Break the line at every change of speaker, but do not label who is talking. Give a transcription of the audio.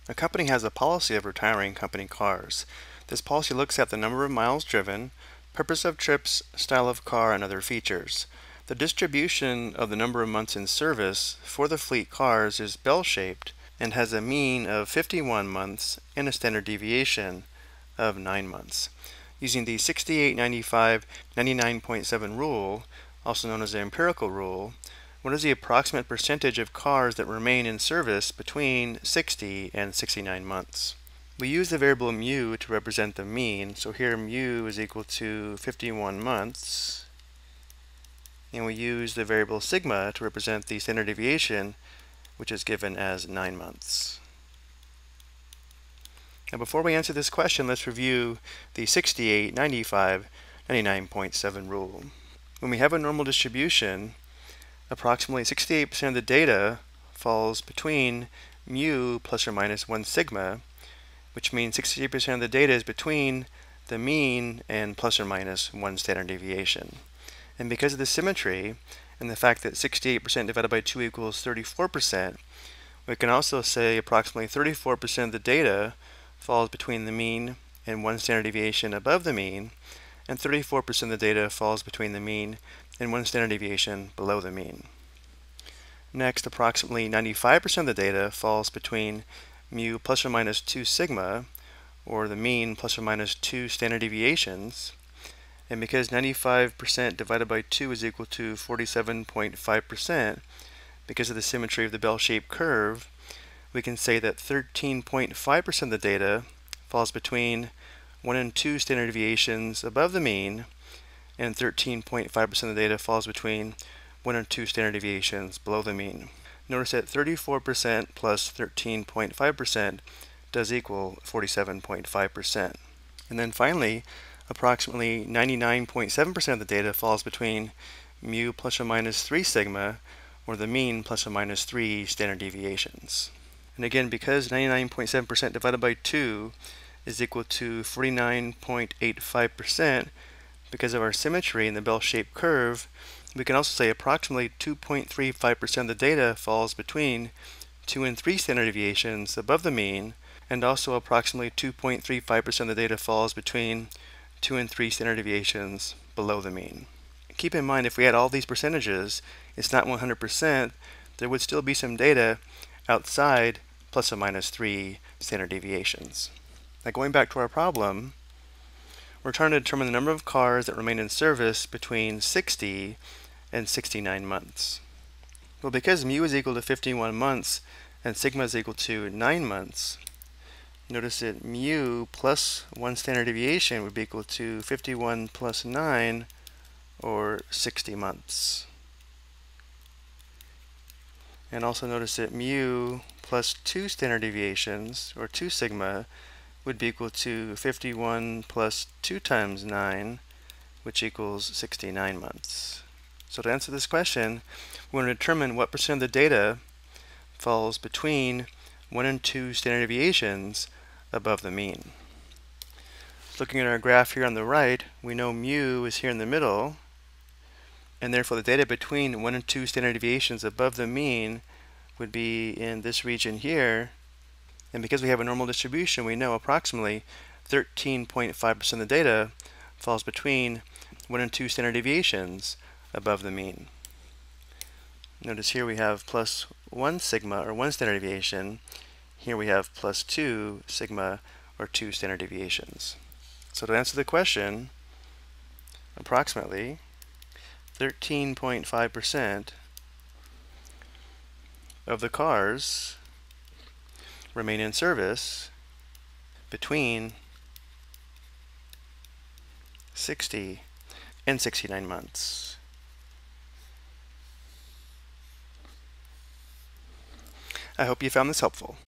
A company has a policy of retiring company cars. This policy looks at the number of miles driven, purpose of trips, style of car, and other features. The distribution of the number of months in service for the fleet cars is bell-shaped and has a mean of 51 months and a standard deviation of 9 months. Using the 68-95-99.7 rule, also known as the empirical rule, what is the approximate percentage of cars that remain in service between 60 and 69 months? We use the variable mu to represent the mean, so here mu is equal to 51 months, and we use the variable sigma to represent the standard deviation, which is given as 9 months. Now before we answer this question, let's review the 68-95-99.7 rule. When we have a normal distribution, approximately 68% of the data falls between mu plus or minus 1 sigma, which means 68% of the data is between the mean and plus or minus 1 standard deviation. And because of the symmetry and the fact that 68% divided by 2 equals 34%, we can also say approximately 34% of the data falls between the mean and 1 standard deviation above the mean, and 34% of the data falls between the mean and 1 standard deviation below the mean. Next, approximately 95% of the data falls between mu plus or minus 2 sigma, or the mean plus or minus 2 standard deviations. And because 95% divided by 2 is equal to 47.5%, because of the symmetry of the bell-shaped curve, we can say that 13.5% of the data falls between 1 and 2 standard deviations above the mean, and 13.5% of the data falls between 1 and 2 standard deviations below the mean. Notice that 34% plus 13.5% does equal 47.5%. And then finally, approximately 99.7% of the data falls between mu plus or minus 3 sigma, or the mean plus or minus 3 standard deviations. And again, because 99.7% divided by 2 is equal to 49.85%, because of our symmetry in the bell-shaped curve, we can also say approximately 2.35% of the data falls between 2 and 3 standard deviations above the mean, and also approximately 2.35% of the data falls between 2 and 3 standard deviations below the mean. Keep in mind, if we add all these percentages, it's not 100%. There would still be some data outside plus or minus 3 standard deviations. Now going back to our problem, we're trying to determine the number of cars that remain in service between 60 and 69 months. Well, because mu is equal to 51 months and sigma is equal to 9 months, notice that mu plus 1 standard deviation would be equal to 51 plus 9, or 60 months. And also notice that mu plus 2 standard deviations, or 2 sigma, would be equal to 51 plus 2 times 9, which equals 69 months. So to answer this question, we want to determine what percent of the data falls between 1 and 2 standard deviations above the mean. Looking at our graph here on the right, we know mu is here in the middle, and therefore the data between 1 and 2 standard deviations above the mean would be in this region here. And because we have a normal distribution, we know approximately 13.5% of the data falls between 1 and 2 standard deviations above the mean. Notice here we have plus 1 sigma, or 1 standard deviation. Here we have plus 2 sigma, or 2 standard deviations. So to answer the question, approximately 13.5% of the cars remain in service between 60 and 69 months. I hope you found this helpful.